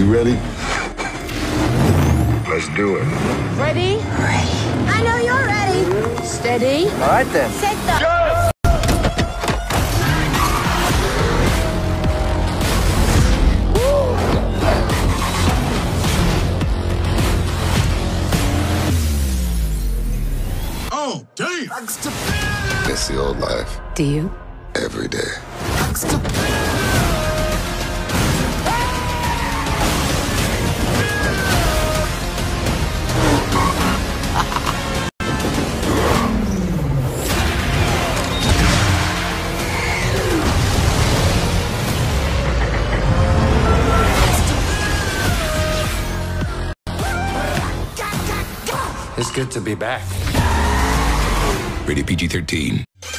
You ready? Let's do it. Ready? Ready. I know you're ready. Steady. All right, then. Set the... Yes! Oh, damn! It's the old life. Do you? Every day. It's good to be back. Rated PG-13.